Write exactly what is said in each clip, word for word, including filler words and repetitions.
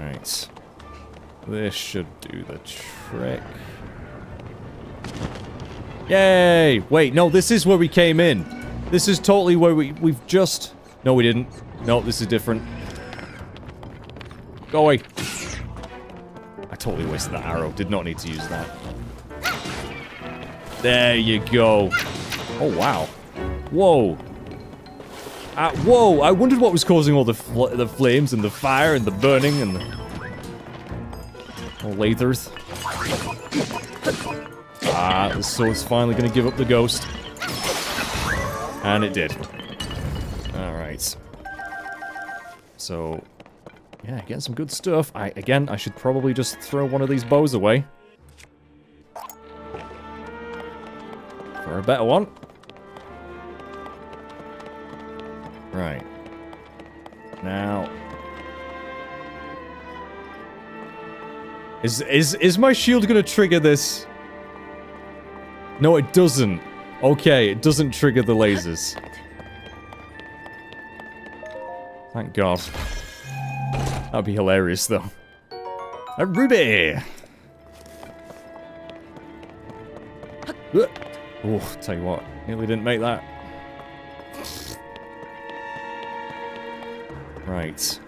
Right. This should do the trick. Yay! Wait, no, this is where we came in. This is totally where we- we've just... No, we didn't. No, this is different. Go away. I totally wasted that arrow. Did not need to use that. There you go. Oh, wow. Whoa. Uh, whoa, I wondered what was causing all the fl the flames and the fire and the burning and the... Oh, lasers. Ah, the sword's finally gonna give up the ghost. And it did. Alright. So... Yeah, getting some good stuff. I, again, I should probably just throw one of these bows away. For a better one. Right. Now... Is, is, is my shield gonna trigger this? No, it doesn't. Okay, it doesn't trigger the lasers. Thank God. That'd be hilarious, though. A ruby! Oh, tell you what, nearly didn't make that. Right.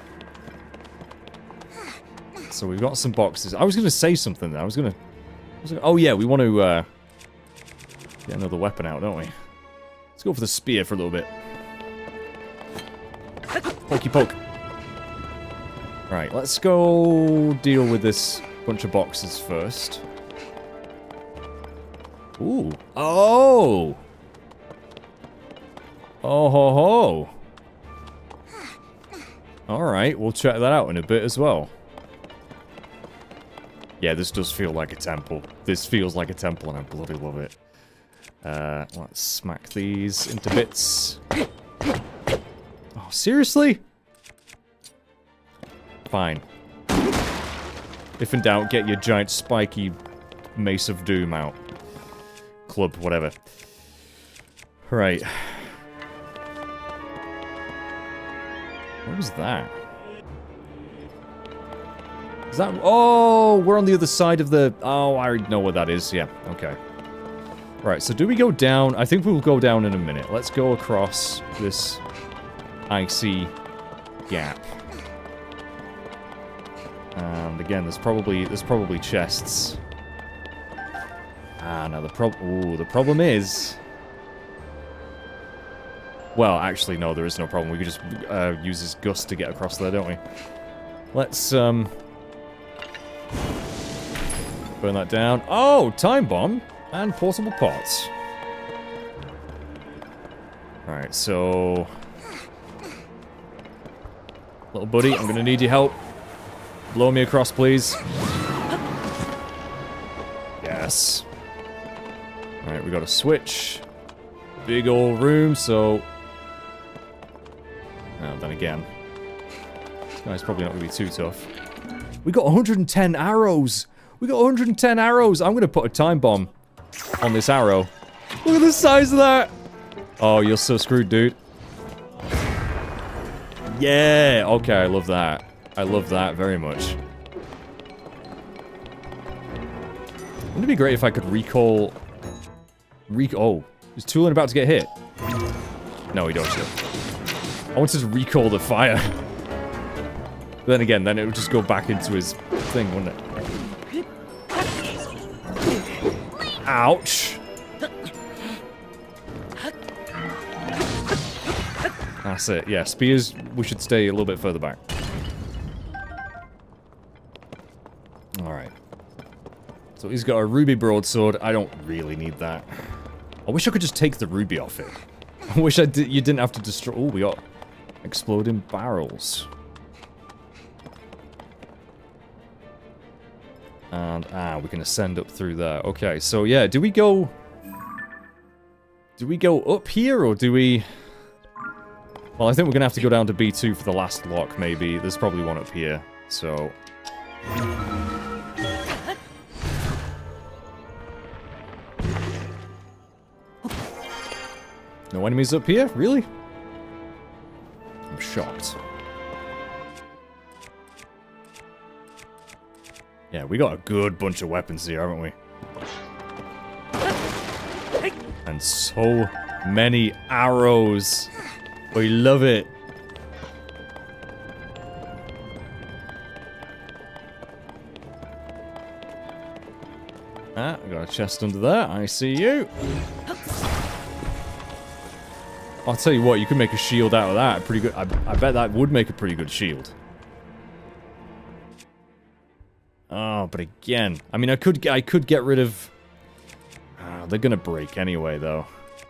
So we've got some boxes. I was going to say something there. I was going to... Oh yeah, we want to uh, get another weapon out, don't we? Let's go for the spear for a little bit. Pokey poke. Right, let's go deal with this bunch of boxes first. Ooh. Oh! Oh ho ho! Alright, we'll check that out in a bit as well. Yeah, this does feel like a temple. This feels like a temple and I bloody love it. Uh, let's smack these into bits. Oh, seriously? Fine. If in doubt, get your giant spiky Mace of Doom out. Club, whatever. Right. What was that? Is that... Oh, we're on the other side of the... Oh, I already know what that is. Yeah, okay. Right, so do we go down? I think we'll go down in a minute. Let's go across this icy gap. And again, there's probably... There's probably chests. Ah, now the prob... Ooh, the problem is... Well, actually, no, there is no problem. We could just uh, use this gust to get across there, don't we? Let's, um... burn that down. Oh, time bomb and portable pots. Alright, so... Little buddy, I'm gonna need your help. Blow me across, please. Yes. Alright, we got a switch. Big old room, so... Oh, then again. This guy's probably not gonna be too tough. We got one hundred ten arrows! We got one hundred ten arrows! I'm gonna put a time bomb on this arrow. Look at the size of that! Oh, you're so screwed, dude. Yeah! Okay, I love that. I love that very much. Wouldn't it be great if I could recall... Rec- oh. Is Tulin about to get hit? No, he don't. I wanted to recall the fire. But then again, then it would just go back into his thing, wouldn't it? Ouch! That's it. Yeah, spears, we should stay a little bit further back. Alright. So he's got a ruby broadsword. I don't really need that. I wish I could just take the ruby off it. I wish I did. You didn't have to destroy... Oh, we got exploding barrels. And, ah, we can ascend up through there. Okay, so yeah, do we go... Do we go up here, or do we... Well, I think we're gonna have to go down to B two for the last lock, maybe. There's probably one up here, so... No enemies up here? Really? I'm shocked. Yeah, we got a good bunch of weapons here, haven't we? And so many arrows. We love it. Ah, I got a chest under there. I see you. I'll tell you what, you could make a shield out of that. Pretty good. I, I bet that would make a pretty good shield. Oh, but again, I mean, I could, I could get rid of. Ah, they're gonna break anyway, though.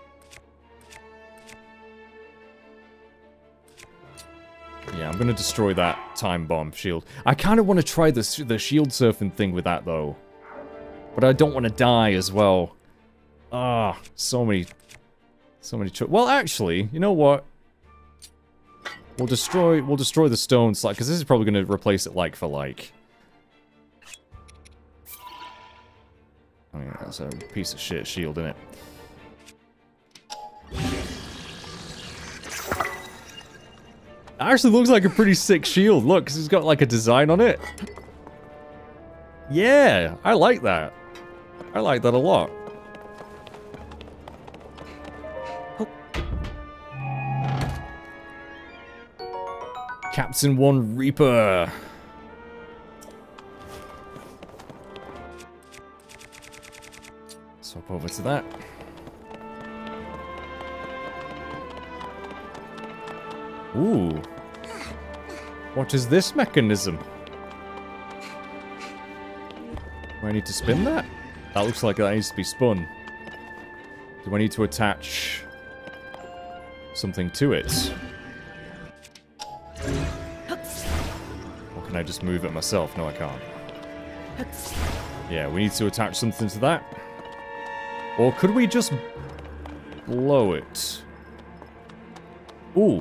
Yeah, I'm gonna destroy that time bomb shield. I kind of want to try the the shield surfing thing with that though, but I don't want to die as well. Ah, so many, so many. Cho well, actually, you know what? We'll destroy, we'll destroy the stone slide because this is probably gonna replace it like for like. I mean, that's a piece of shit shield, isn't it? Actually looks like a pretty sick shield. Look, because it's got like a design on it. Yeah, I like that. I like that a lot. Captain One Reaper. Swap over to that. Ooh. What is this mechanism? Do I need to spin that? That looks like that needs to be spun. Do I need to attach something to it? Or can I just move it myself? No, I can't. Yeah, we need to attach something to that. Or could we just blow it? Ooh.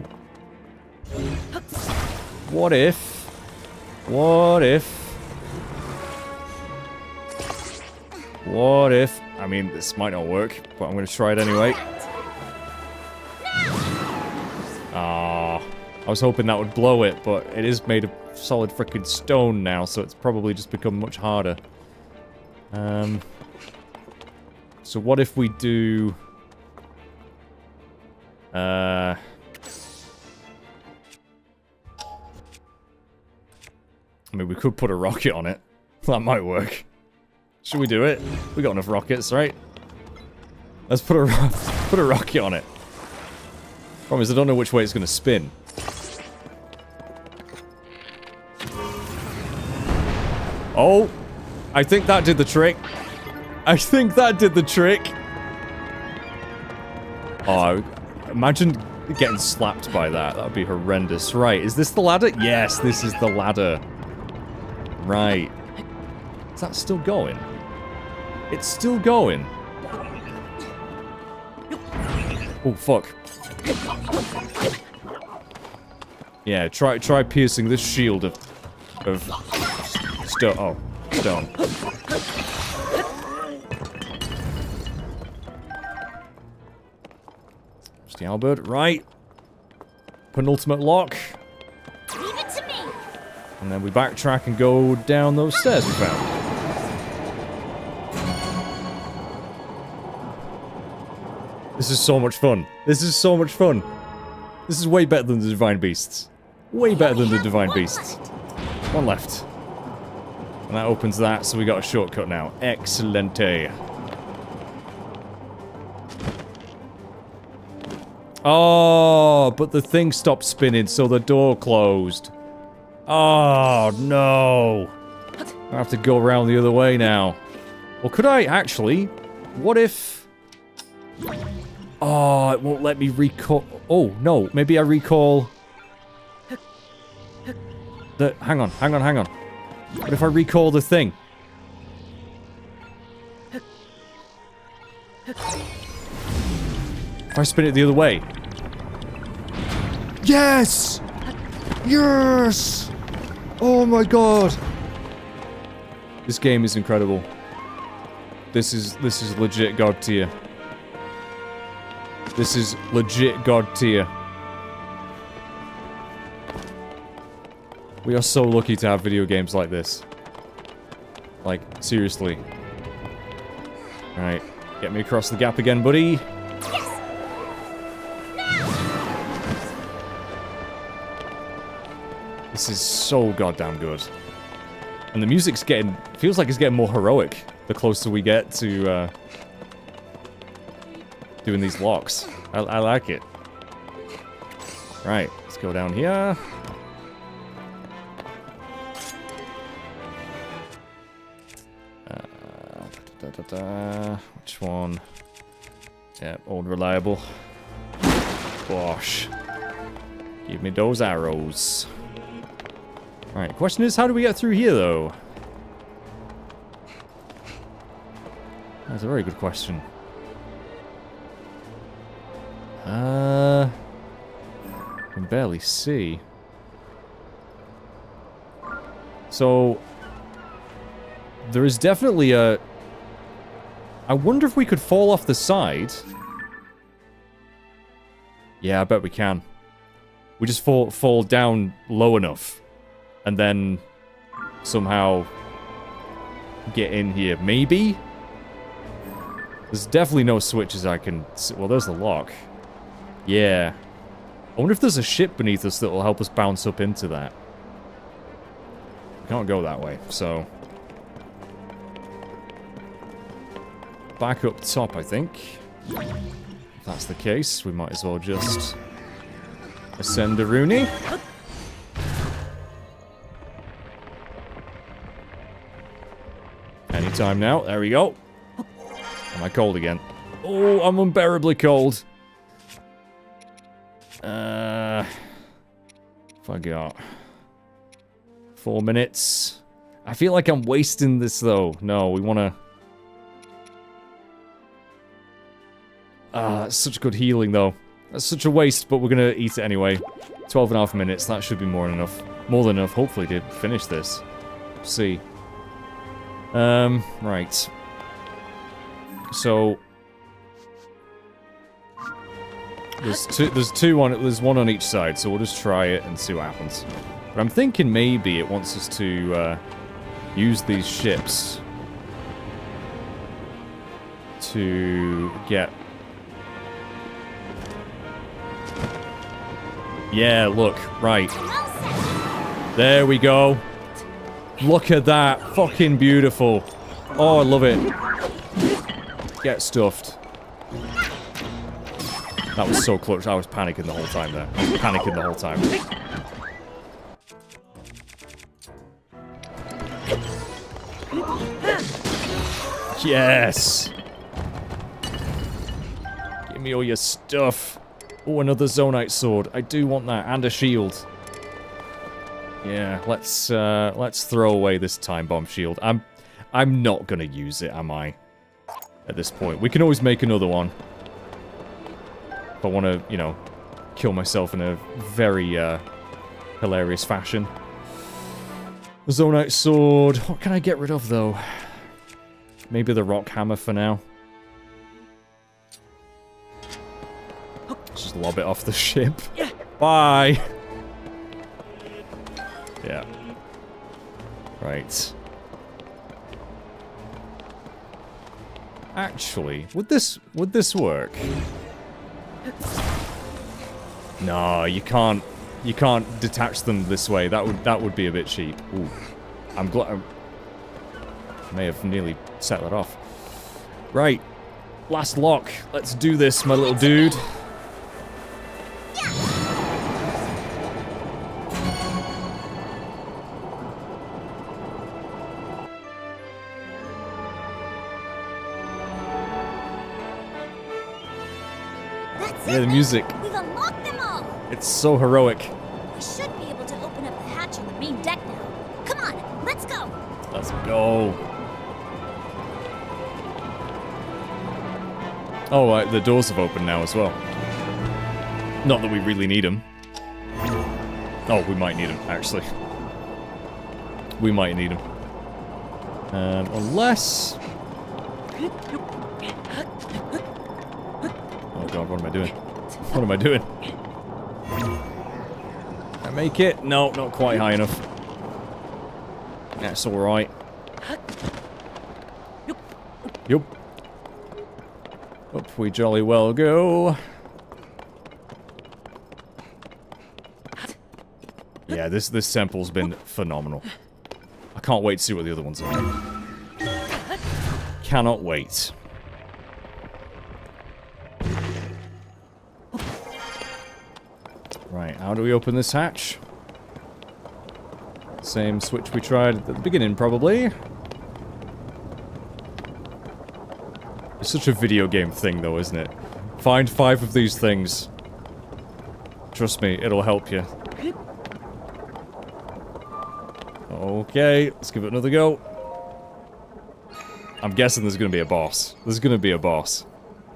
What if? What if? What if? I mean, this might not work, but I'm going to try it anyway. Ah, I was hoping that would blow it, but it is made of solid freaking stone now, so it's probably just become much harder. Um. So what if we do? Uh. I mean, we could put a rocket on it. That might work. Should we do it? We got enough rockets, right? Let's put a ro put a rocket on it. Problem is, I don't know which way it's going to spin. Oh, I think that did the trick. I think that did the trick. Oh, imagine getting slapped by that. That would be horrendous. Right, is this the ladder? Yes, this is the ladder. Right. Is that still going? It's still going. Oh, fuck. Yeah, try try piercing this shield of... of... stone. Oh, stone. Just the Albert, right. Penultimate lock. Leave it to me. And then we backtrack and go down those stairs we found. This is so much fun. This is so much fun. This is way better than the Divine Beasts. Way better than the Divine Beasts. One left. And that opens that, so we got a shortcut now. Excellente. Oh, but the thing stopped spinning, so the door closed. Oh, no. I have to go around the other way now. Well, could I actually? What if... Oh, it won't let me recall... Oh, no. Maybe I recall... The... Hang on, hang on, hang on. What if I recall the thing? If I spin it the other way. Yes! Yes! Oh my god! This game is incredible. This is this is legit god tier. This is legit god tier. We are so lucky to have video games like this. Like, seriously. Alright, get me across the gap again, buddy. This is so goddamn good. And the music's getting... feels like it's getting more heroic the closer we get to, uh... doing these locks. I, I like it. Right, let's go down here. Uh, da, da, da, da. Which one? Yeah, old reliable. Wash. Give me those arrows. Alright, question is, how do we get through here, though? That's a very good question. Uh... I can barely see. So... there is definitely a... I wonder if we could fall off the side. Yeah, I bet we can. We just fall, fall down low enough. And then somehow get in here. Maybe? There's definitely no switches I can see. Well, there's the lock. Yeah. I wonder if there's a ship beneath us that will help us bounce up into that. We can't go that way, so... back up top, I think. If that's the case, we might as well just... ascend a Rooney. Anytime now. There we go. Am I cold again? Oh, I'm unbearably cold. Uh, if I got four minutes. I feel like I'm wasting this though. No, we want to. Ah, that's such good healing though. That's such a waste, but we're gonna eat it anyway. twelve and a half minutes. That should be more than enough. More than enough, hopefully, to finish this. Let's see. Um, right. So there's two there's two on there's one on each side, so we'll just try it and see what happens. But I'm thinking maybe it wants us to uh, use these ships to get... Yeah, look, right. There we go. Look at that. Fucking beautiful. Oh, I love it. Get stuffed. That was so clutch. I was panicking the whole time there. I was panicking the whole time. Yes! Give me all your stuff. Oh, another Zonite sword. I do want that. And a shield. Yeah, let's uh, let's throw away this time bomb shield. I'm I'm not gonna use it, am I? At this point, we can always make another one. If I want to, you know, kill myself in a very uh, hilarious fashion. Zonite sword. What can I get rid of though? Maybe the rock hammer for now. Just lob it off the ship. Bye. Yeah. Right. Actually, would this would this work? No, you can't you can't detach them this way. That would that would be a bit cheap. Ooh. I'm glad I may have nearly set that off. Right. Last lock. Let's do this, my little dude. Yeah, the music. We've unlocked them all. It's so heroic. We should be able to open up the hatch on the main deck now. Come on, let's go. Let's go. Oh, uh, the doors have opened now as well. Not that we really need them. Oh, we might need them, actually. We might need them. Um, unless... Oh god, what am I doing? What am I doing? Can I make it? No, not quite high enough. That's alright. Yup. Up we jolly well go. Yeah, this this temple's been phenomenal. I can't wait to see what the other ones are. Cannot wait. Right, how do we open this hatch? Same switch we tried at the beginning, probably. It's such a video game thing, though, isn't it? Find five of these things. Trust me, it'll help you. Okay, let's give it another go. I'm guessing there's gonna be a boss. There's gonna be a boss.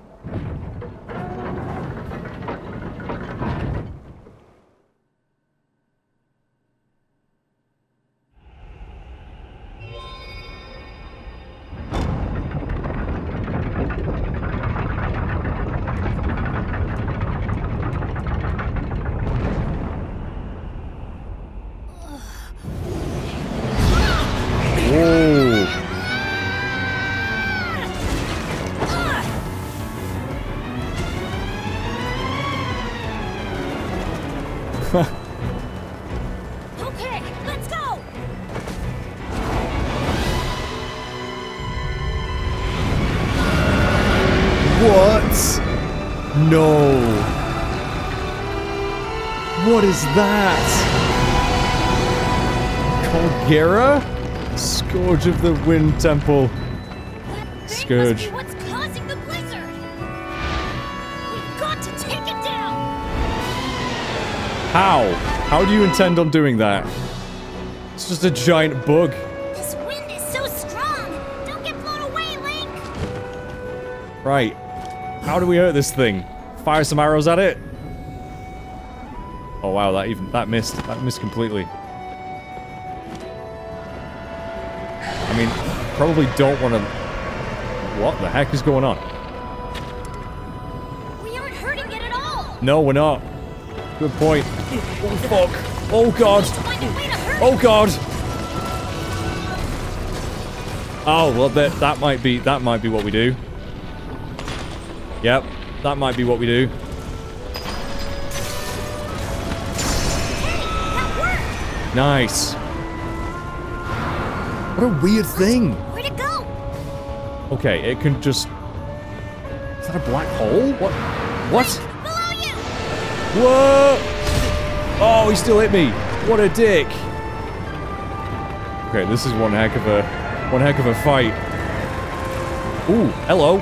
Okay, let's go. What? No. What is that? Colgera? Scourge of the Wind Temple. That Scourge. thing must be what's causing the blizzard. We've got to take it down. How? How do you intend on doing that? It's just a giant bug. This wind is so strong. Don't get blown away, Link. Right. How do we hurt this thing? Fire some arrows at it? Oh wow, that even that missed. That missed completely. I mean, probably don't want to... What the heck is going on? We aren't hurting it at all. No, we're not. Good point. Oh fuck. Oh god. Find a way to hurt Oh god. Oh well, that that might be that might be what we do. Yep, that might be what we do. Nice. What a weird thing. Where'd it go? Okay, it can just... Is that a black hole? What? What? Below you. Whoa! Oh, he still hit me. What a dick. Okay, this is one heck of a... One heck of a fight. Ooh, hello.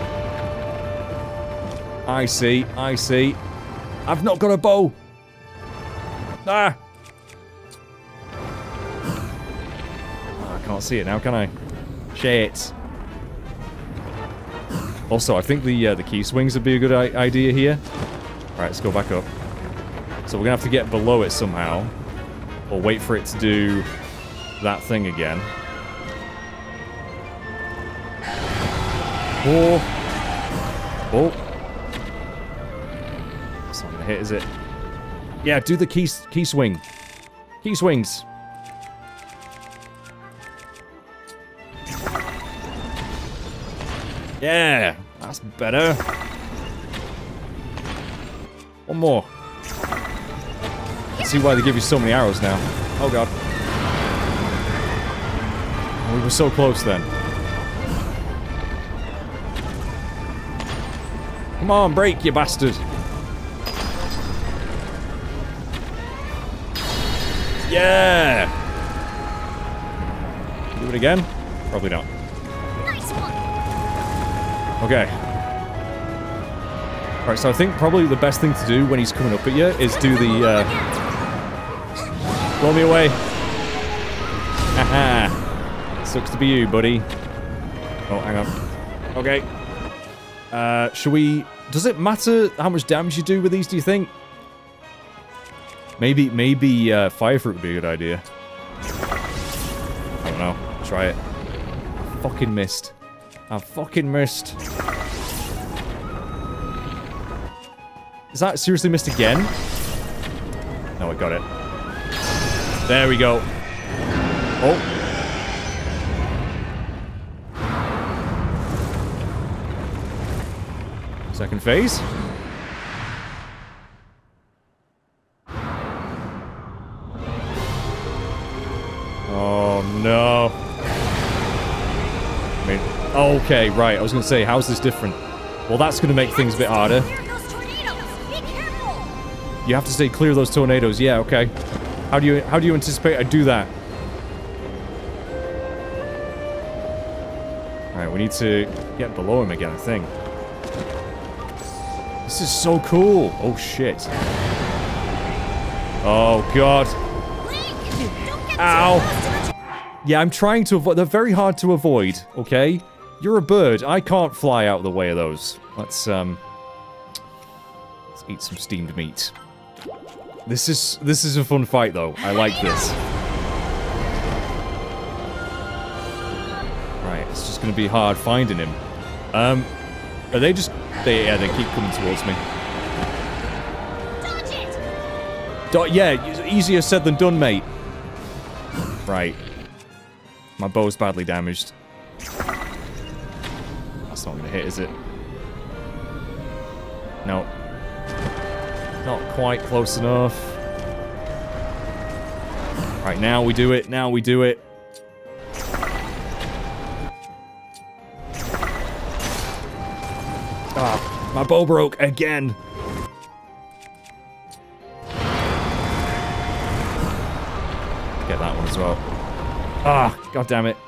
I see, I see. I've not got a bow. Ah! Can't see it now, can I? Shit. Also, I think the uh, the key swings would be a good idea here. All right, let's go back up. So we're gonna have to get below it somehow, or wait for it to do that thing again. Oh, oh. It's not gonna hit, is it? Yeah, do the key key swing. Key swings. Yeah, that's better. One more. Let's see why they give you so many arrows now. Oh god. We were so close then. Come on, break, you bastard. Yeah! Do it again? Probably not. Nice one. Okay. Alright, so I think probably the best thing to do when he's coming up at you is do the, uh... blow me away. Haha. Sucks to be you, buddy. Oh, hang on. Okay. Uh, should we... Does it matter how much damage you do with these, do you think? Maybe, maybe, uh, Fire Fruit would be a good idea. I don't know. Try it. Fucking missed. I fucking missed. Is that seriously missed again? No, I got it. There we go. Oh. Second phase. Oh, no. I mean, okay, right. I was going to say, how's this different? Well, that's going to make things a bit harder. You have to stay clear of those tornadoes. Yeah, okay. How do you how do you anticipate I do that? Alright, we need to get below him again, I think. This is so cool. Oh, shit. Oh, God. Ow. Yeah, I'm trying to avoid. They're very hard to avoid, okay? You're a bird. I can't fly out of the way of those. Let's, um... Let's eat some steamed meat. This is... This is a fun fight, though. I like this. Right, it's just gonna be hard finding him. Um... Are they just... They, yeah, they keep coming towards me. Dodge it! Do yeah, easier said than done, mate. Right. My bow's badly damaged. That's not gonna hit, is it? No. Not quite close enough. Right, now we do it. Now we do it. Ah, my bow broke again. Get that one as well. Ah, god damn it.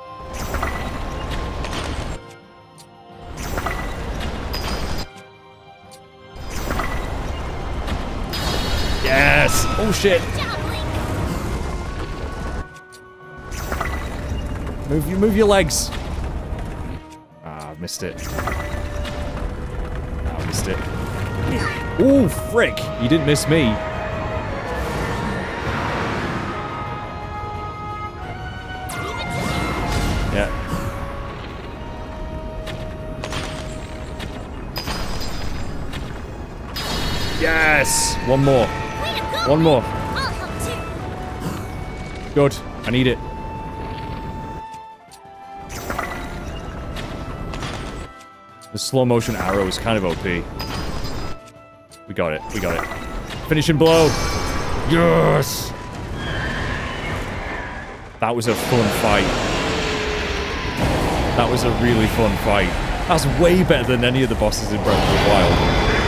Yes! Oh shit! Move you move your legs. Ah, I missed it. Ah, I missed it. Ooh, frick! You didn't miss me. Yeah. Yes! One more. One more. Good. I need it. The slow motion arrow is kind of O P. We got it. We got it. Finishing blow. Yes! That was a fun fight. That was a really fun fight. That's way better than any of the bosses in Breath of the Wild.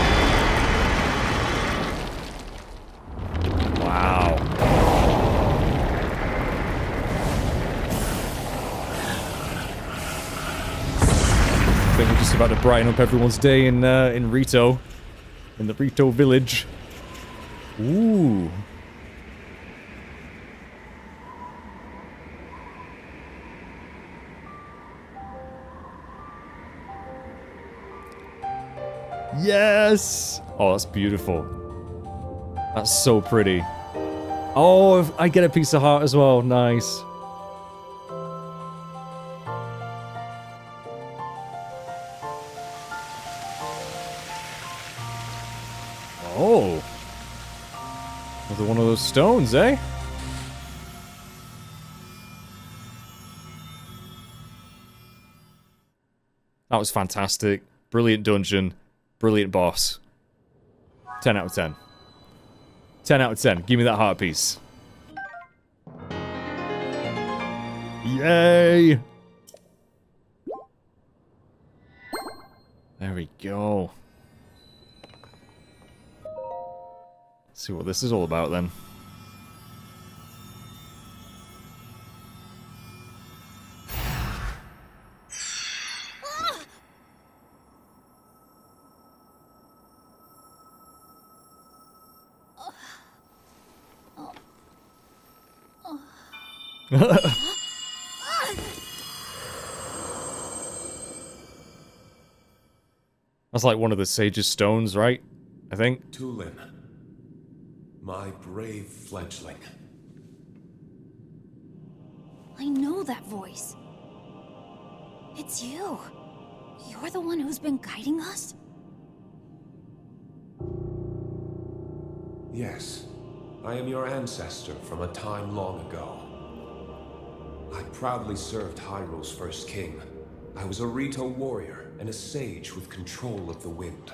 Wow. I think we're just about to brighten up everyone's day in uh, in Rito. In the Rito village. Ooh. Yes! Oh, that's beautiful. That's so pretty. Oh, I get a piece of heart as well. Nice. Oh. Another one of those stones, eh? That was fantastic. Brilliant dungeon. Brilliant boss. ten out of ten. ten out of ten. Give me that heart piece. Yay! There we go. Let's see what this is all about then. That's like one of the sage's stones, right? I think. Tulin, my brave fledgling. I know that voice. It's you. You're the one who's been guiding us? Yes, I am your ancestor from a time long ago. I proudly served Hyrule's first king, I was a Rito warrior and a sage with control of the wind.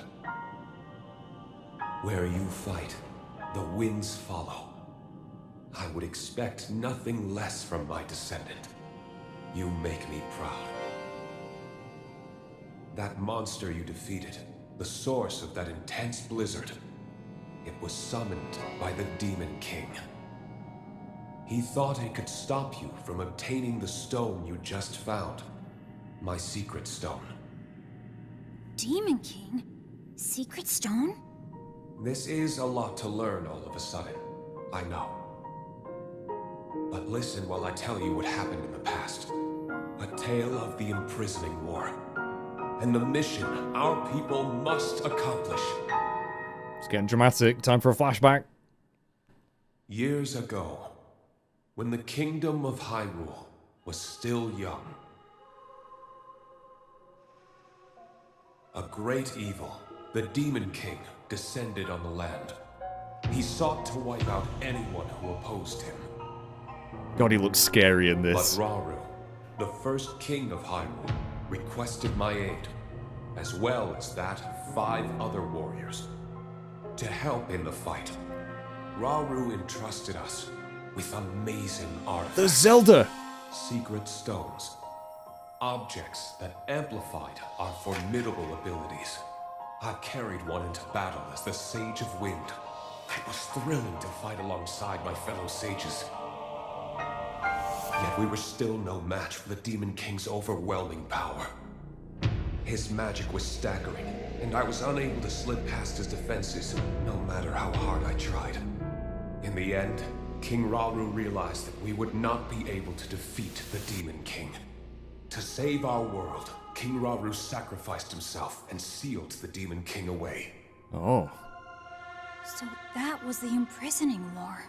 Where you fight, the winds follow. I would expect nothing less from my descendant. You make me proud. That monster you defeated, the source of that intense blizzard, it was summoned by the Demon King. He thought it could stop you from obtaining the stone you just found. My secret stone. Demon King? Secret stone? This is a lot to learn all of a sudden, I know. But listen while I tell you what happened in the past. A tale of the imprisoning war. And the mission our people must accomplish. It's getting dramatic. Time for a flashback. Years ago, when the kingdom of Hyrule was still young, a great evil, the Demon King, descended on the land. He sought to wipe out anyone who opposed him. God, he looks scary in this. But Rauru, the first king of Hyrule, requested my aid, as well as that of five other warriors, to help in the fight. Rauru entrusted us with amazing artifacts. The Zelda! Secret stones. Objects that amplified our formidable abilities. I carried one into battle as the Sage of Wind. It was thrilling to fight alongside my fellow sages. Yet we were still no match for the Demon King's overwhelming power. His magic was staggering, and I was unable to slip past his defenses, no matter how hard I tried. In the end, King Rauru realized that we would not be able to defeat the Demon King. To save our world, King Rauru sacrificed himself and sealed the Demon King away. Oh. So that was the imprisoning war.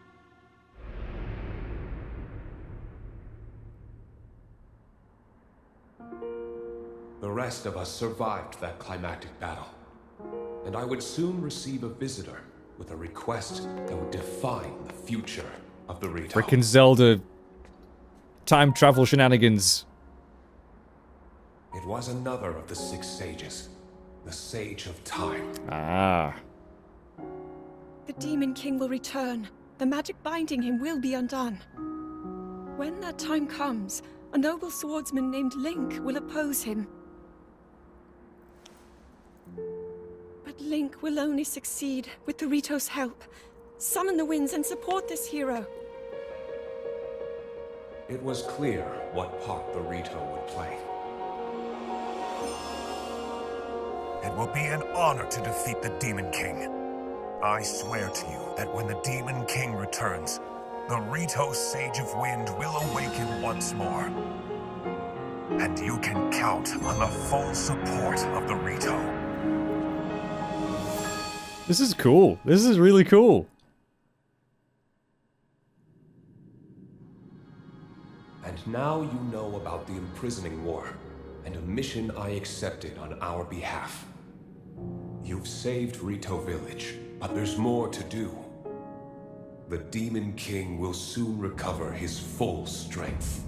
The rest of us survived that climactic battle, and I would soon receive a visitor with a request that would define the future of the Rito. Frickin' Zelda time travel shenanigans. It was another of the six sages, the Sage of Time. Ah. The Demon King will return. The magic binding him will be undone. When that time comes, a noble swordsman named Link will oppose him. But Link will only succeed with the Rito's help. Summon the winds and support this hero. It was clear what part the Rito would play. It will be an honor to defeat the Demon King. I swear to you that when the Demon King returns, the Rito Sage of Wind will awaken once more. And you can count on the full support of the Rito. This is cool. This is really cool. And now you know about the imprisoning war, and a mission I accepted on our behalf. You've saved Rito Village, but there's more to do. The Demon King will soon recover his full strength.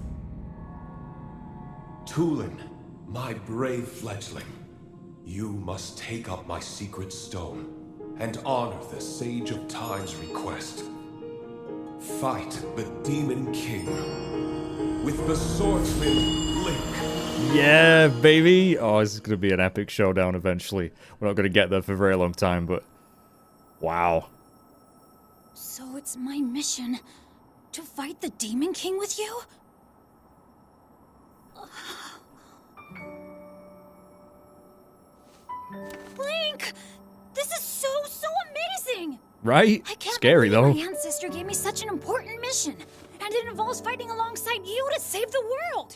Tulin, my brave fledgling, you must take up my secret stone and honor the Sage of Time's request. Fight the Demon King with the swordsman Link. Yeah, baby. Oh, this is going to be an epic showdown eventually. We're not going to get there for a very long time, but wow. So it's my mission to fight the Demon King with you? Link! This is so, so amazing! Right? I can't Scary, though. believe my ancestor gave me such an important mission. And it involves fighting alongside you to save the world.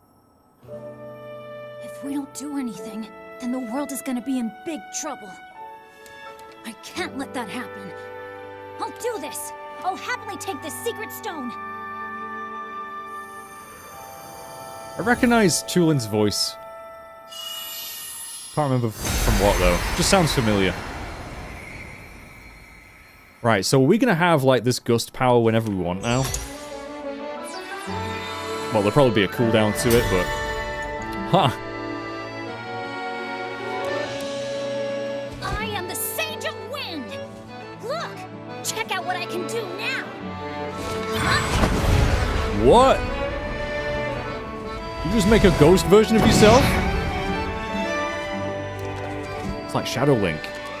If we don't do anything, then the world is gonna be in big trouble. I can't let that happen. I'll do this. I'll happily take this secret stone. I recognize Tulin's voice. Can't remember from what, though. Just sounds familiar. Right, so are we gonna have, like, this gust power whenever we want now? Well, there'll probably be a cooldown to it, but... Huh. I am the Sage of Wind. Look, check out what I can do now. Huh? What? You just make a ghost version of yourself? It's like Shadow Link.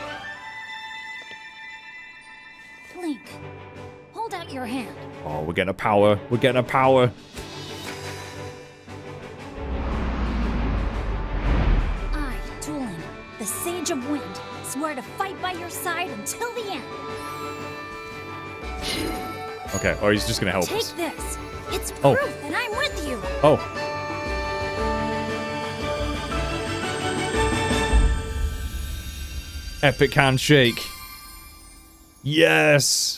Link, hold out your hand. Oh, we're getting a power. We're getting a power. I, Tulin, the Sage of Wind, swear to fight by your side until the end. Okay, or he's just gonna help Take us. this. It's proof Oh. that I'm with you. Oh. Epic handshake. Yes.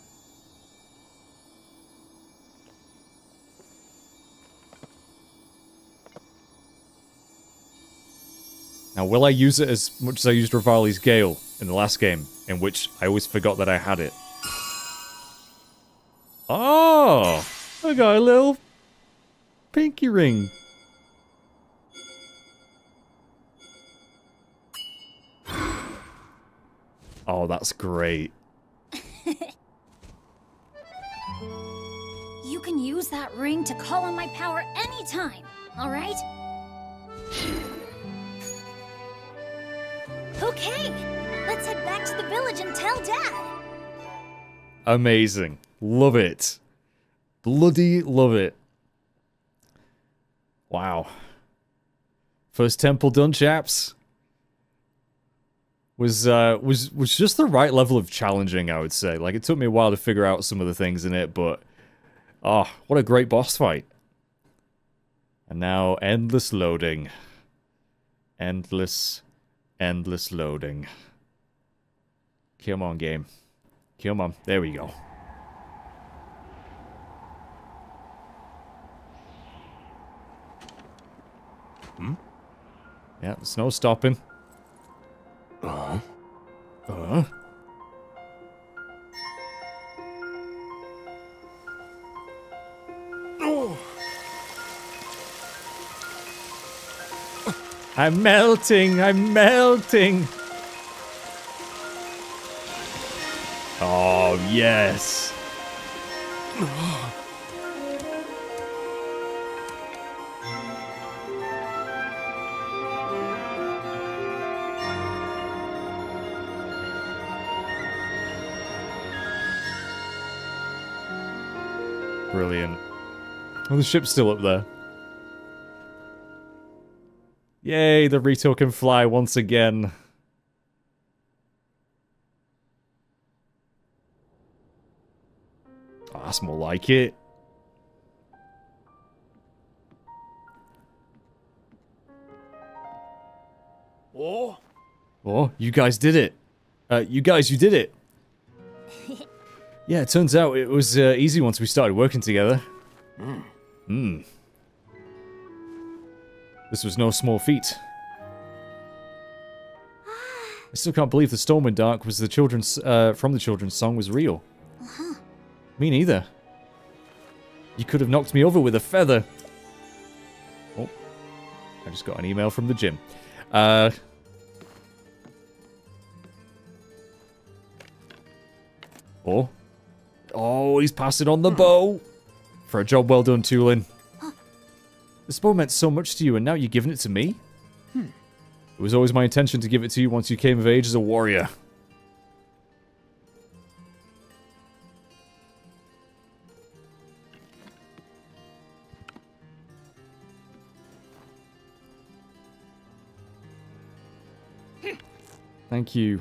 Now, will I use it as much as I used Rivali's Gale in the last game, in which I always forgot that I had it? Oh! I got a little pinky ring. Oh, that's great. You can use that ring to call on my power anytime, all right? Okay, let's head back to the village and tell Dad. Amazing. Love it. Bloody love it. Wow. First temple done, chaps. Was uh was was just the right level of challenging, I would say. Like, it took me a while to figure out some of the things in it, but oh, what a great boss fight. And now endless loading. Endless endless loading. Come on, game. Come on. There we go. Hmm? Yeah, there's no stopping. Uh-huh. Uh? Oh. I'm melting, I'm melting. Oh, yes. Brilliant. Oh, the ship's still up there. Yay, the Rito can fly once again. Oh, that's more like it. Oh. Oh, you guys did it. Uh, you guys, you did it. Yeah, it turns out it was uh, easy once we started working together. Hmm. Hmm. This was no small feat. I still can't believe the Storm in Dark was the children's uh, from the children's song was real. Uh-huh. Me neither. You could have knocked me over with a feather. Oh, I just got an email from the gym. Uh. Oh. Oh, he's passing on the bow. For a job well done, Tulin. This bow meant so much to you, and now you're giving it to me? Hmm. It was always my intention to give it to you once you came of age as a warrior. Thank you.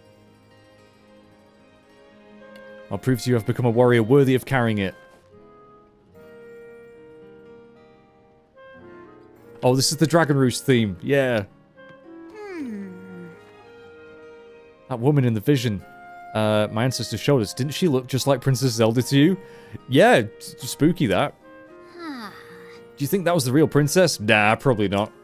I'll prove to you I've become a warrior worthy of carrying it. Oh, this is the Dragon Roost theme. Yeah. Hmm. That woman in the vision, uh, my ancestors showed us. Didn't she look just like Princess Zelda to you? Yeah, it's spooky that. Huh. Do you think that was the real princess? Nah, probably not.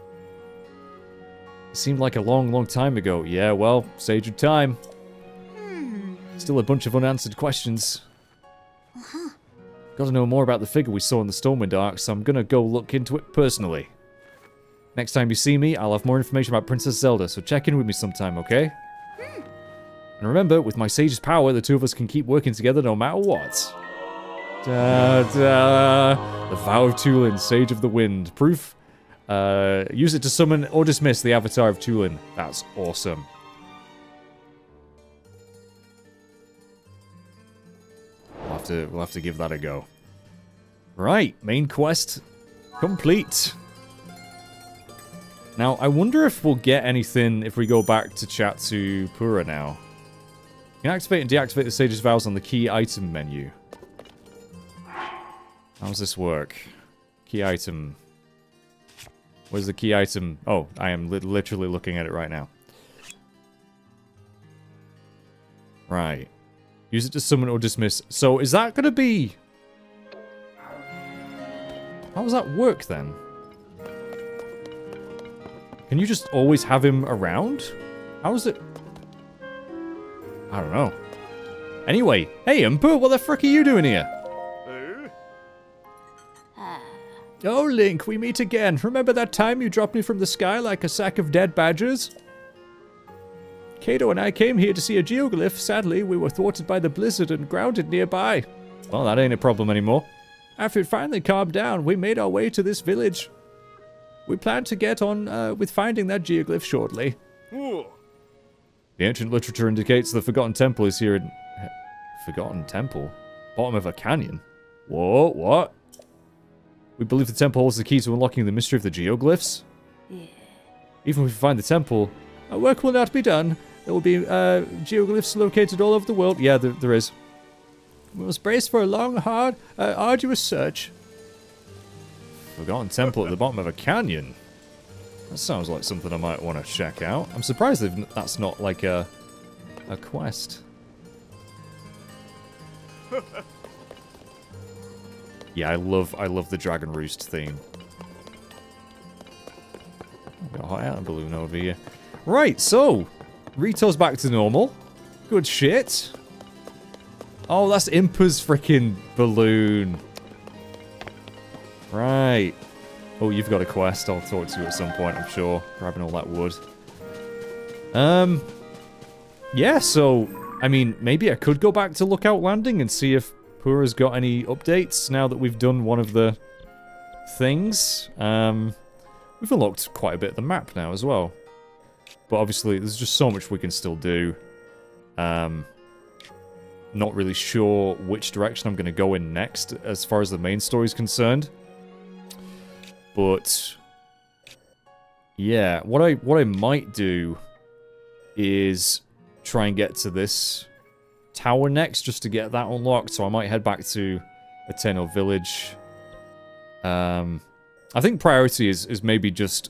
It seemed like a long, long time ago. Yeah, well, sage of time. Hmm. Still a bunch of unanswered questions. Uh-huh. Gotta know more about the figure we saw in the Stormwind Arc, so I'm gonna go look into it personally. Next time you see me, I'll have more information about Princess Zelda, so check in with me sometime, okay? Hmm. And remember, with my sage's power, the two of us can keep working together no matter what. Da, da. The Vow of Tulin, Sage of the Wind. Proof. Uh, use it to summon or dismiss the Avatar of Tulin. That's awesome. We'll have to, we'll have to give that a go. Right, main quest complete. Now, I wonder if we'll get anything if we go back to chat to Pura now. You can activate and deactivate the Sage's Vows on the key item menu. How does this work? Key item. Where's the key item? Oh, I am li literally looking at it right now. Right. Use it to summon or dismiss. So, is that going to be... How does that work, then? Can you just always have him around? How is it... I don't know. Anyway, hey, Impa, what the frick are you doing here? Oh, Link, we meet again. Remember that time you dropped me from the sky like a sack of dead badgers? Kato and I came here to see a geoglyph. Sadly, we were thwarted by the blizzard and grounded nearby. Well, that ain't a problem anymore. After it finally calmed down, we made our way to this village. We plan to get on uh, with finding that geoglyph shortly. Ooh. The ancient literature indicates the Forgotten Temple is here in... Forgotten Temple? Bottom of a canyon? Whoa, what? We believe the temple holds the key to unlocking the mystery of the geoglyphs. Yeah. Even if we find the temple, our work will not be done. There will be uh, geoglyphs located all over the world. Yeah, there, there is. We must brace for a long, hard, uh, arduous search. Forgotten Temple at the bottom of a canyon. That sounds like something I might want to check out. I'm surprised that that's not like a a quest. Yeah, I love I love the Dragon Roost theme. Got a hot air balloon over here. Right, so Rito's back to normal. Good shit. Oh, that's Impa's freaking balloon. Right. Oh, you've got a quest. I'll talk to you at some point, I'm sure. Grabbing all that wood. Um. Yeah, so, I mean, maybe I could go back to Lookout Landing and see if Pura's got any updates now that we've done one of the things. Um, we've unlocked quite a bit of the map now as well. But obviously, there's just so much we can still do. Um, not really sure which direction I'm going to go in next as far as the main story is concerned. But yeah, what I what I might do is try and get to this tower next, just to get that unlocked. So I might head back to Ateno Village. Um, I think priority is is maybe just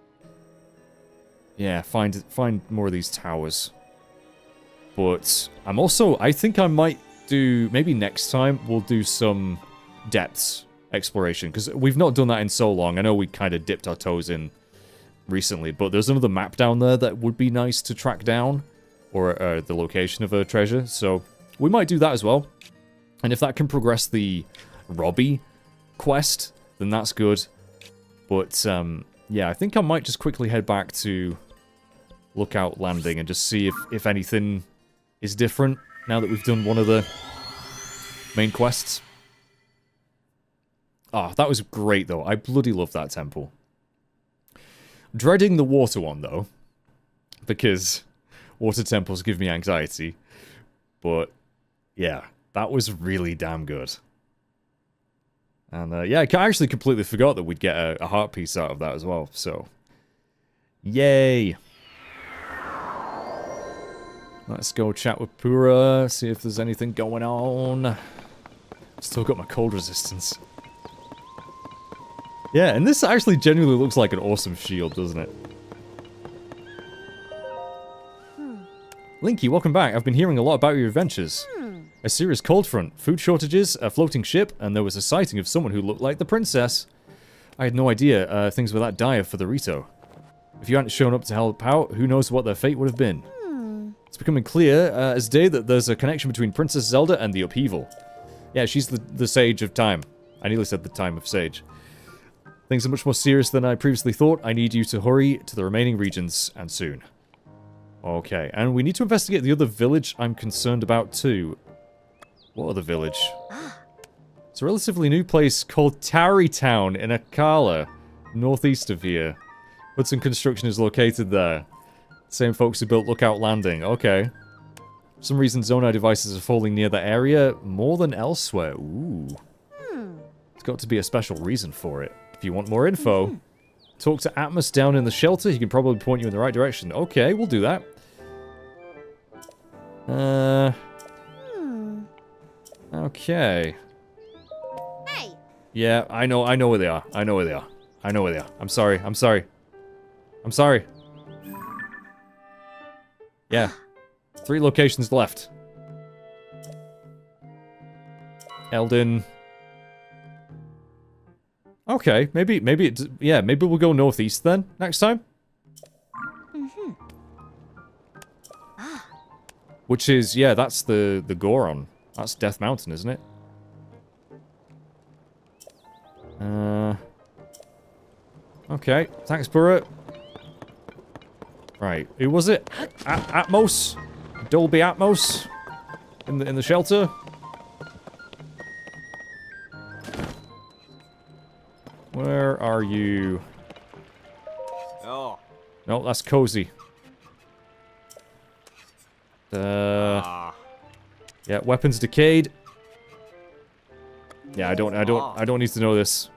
yeah, find find more of these towers. But I'm also I think I might do maybe next time we'll do some depths exploration, because we've not done that in so long. I know we kind of dipped our toes in recently, but there's another map down there that would be nice to track down, or uh, the location of a treasure, so we might do that as well. And if that can progress the Robbie quest, then that's good. But um, yeah, I think I might just quickly head back to Lookout Landing and just see if, if anything is different now that we've done one of the main quests. Ah, oh, that was great, though. I bloody love that temple. Dreading the water one, though, because water temples give me anxiety. But, yeah, that was really damn good. And, uh, yeah, I actually completely forgot that we'd get a, a heart piece out of that as well, so... Yay! Let's go chat with Pura, see if there's anything going on. Still got my cold resistance. Yeah, and this actually genuinely looks like an awesome shield, doesn't it? Hmm. Linky, welcome back. I've been hearing a lot about your adventures. Hmm. A serious cold front, food shortages, a floating ship, and there was a sighting of someone who looked like the princess. I had no idea uh, things were that dire for the Rito. If you hadn't shown up to help out, who knows what their fate would have been. Hmm. It's becoming clear uh, as day that there's a connection between Princess Zelda and the upheaval. Yeah, she's the, the Sage of Time. I nearly said the Time of Sage. Things are much more serious than I previously thought. I need you to hurry to the remaining regions, and soon. Okay, and we need to investigate the other village I'm concerned about too. What other village? It's a relatively new place called Tarrytown in Akala, northeast of here. Hudson Construction is located there. Same folks who built Lookout Landing. Okay. For some reason, Zonai devices are falling near that area more than elsewhere. Ooh. There's got to be a special reason for it. If you want more info, mm-hmm. talk to Atmos down in the shelter. He can probably point you in the right direction. Okay, we'll do that. Uh. Hmm. Okay. Hey. Yeah, I know. I know where they are. I know where they are. I know where they are. I'm sorry. I'm sorry. I'm sorry. Yeah. Three locations left. Eldin. Okay, maybe, maybe it, yeah, maybe we'll go northeast then, next time. Mm-hmm. Ah. Which is, yeah, that's the, the Goron. That's Death Mountain, isn't it? Uh... Okay, thanks, Burra. Right, who was it? A Atmos? Dolby Atmos? In the, in the shelter? Where are you? Oh. No, that's Cozy. Uh, Ah. yeah, weapons decayed. Yeah, I don't, I don't, I don't need to know this.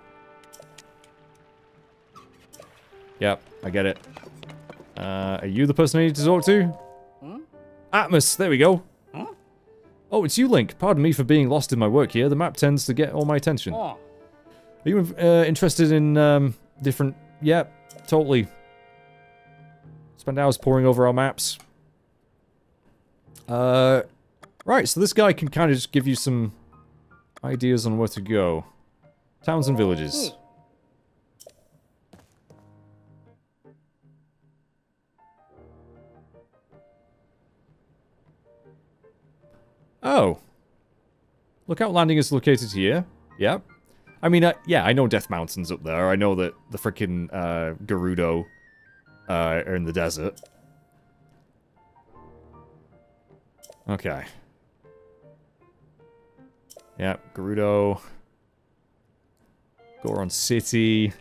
Yep, I get it. Uh, are you the person I need to talk to? Hmm? Atmos, there we go. Hmm? Oh, it's you, Link. Pardon me for being lost in my work here. The map tends to get all my attention. Oh. Are you uh, interested in um, different... Yeah, totally. Spend hours poring over our maps. Uh, right, so this guy can kind of just give you some ideas on where to go. Towns and villages. Oh. Lookout Landing is located here. Yep. I mean, uh, yeah, I know Death Mountain's up there. I know that the frickin' uh, Gerudo uh, are in the desert. Okay. Yep, Gerudo. Goron City.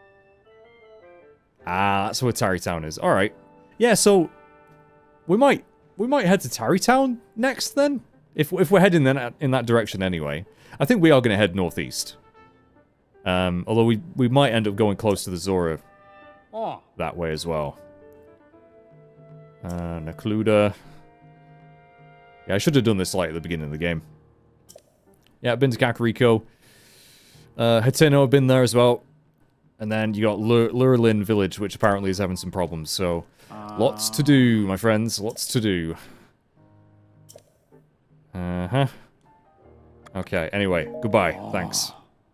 Ah, that's where Tarrytown is. Alright. Yeah, so... We might... We might head to Tarrytown next, then? If, if we're heading then in that direction anyway. I think we are going to head northeast. Um, although we, we might end up going close to the Zora Oh. that way as well. Uh, Nakluda. Yeah, I should have done this like at the beginning of the game. Yeah, I've been to Kakariko. Uh, Hateno have been there as well. And then you got Lur Lurlin Village, which apparently is having some problems, so... Uh... Lots to do, my friends. Lots to do. Uh-huh. Okay, anyway. Goodbye. Oh. Thanks.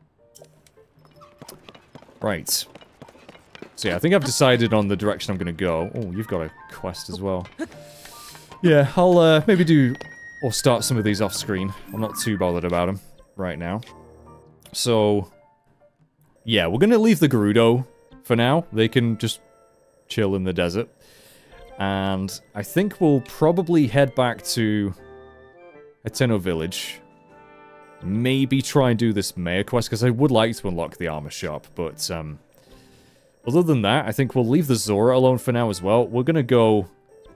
Right. So yeah, I think I've decided on the direction I'm going to go. Oh, you've got a quest as well. Yeah, I'll uh, maybe do... Or start some of these off-screen. I'm not too bothered about them right now. So... Yeah, we're going to leave the Gerudo for now. They can just chill in the desert. And I think we'll probably head back to Hateno Village. Maybe try and do this mayor quest, because I would like to unlock the armor shop, but um, other than that, I think we'll leave the Zora alone for now as well. We're gonna go...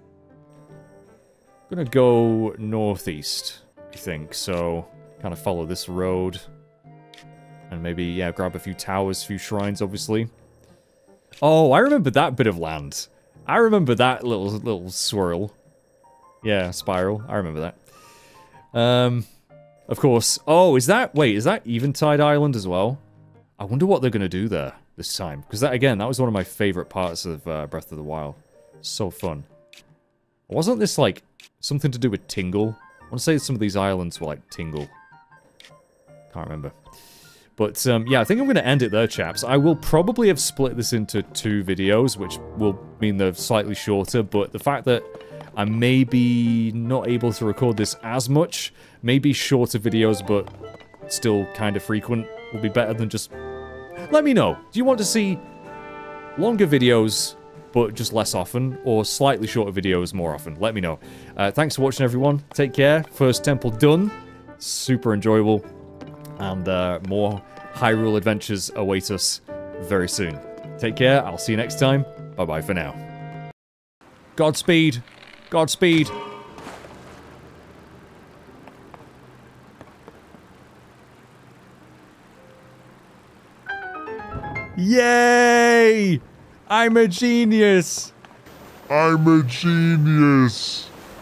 Gonna go northeast, I think, so kind of follow this road. And maybe, yeah, grab a few towers, a few shrines, obviously. Oh, I remember that bit of land. I remember that little little swirl. Yeah, spiral. I remember that. Um... Of course. Oh, is that... Wait, is that Eventide Island as well? I wonder what they're going to do there this time. Because, that again, that was one of my favorite parts of uh, Breath of the Wild. So fun. Wasn't this, like, something to do with Tingle? I want to say some of these islands were, like, Tingle. Can't remember. But, um, yeah, I think I'm going to end it there, chaps. I will probably have split this into two videos, which will mean they're slightly shorter. But the fact that I may be not able to record this as much... Maybe shorter videos, but still kind of frequent, will be better than just Let me know. Do you want to see longer videos, but just less often, or slightly shorter videos more often? Let me know. Uh, thanks for watching, everyone. Take care. First temple done. Super enjoyable. And uh, more Hyrule adventures await us very soon. Take care. I'll see you next time. Bye-bye for now. Godspeed. Godspeed. Yay! I'm a genius! I'm a genius.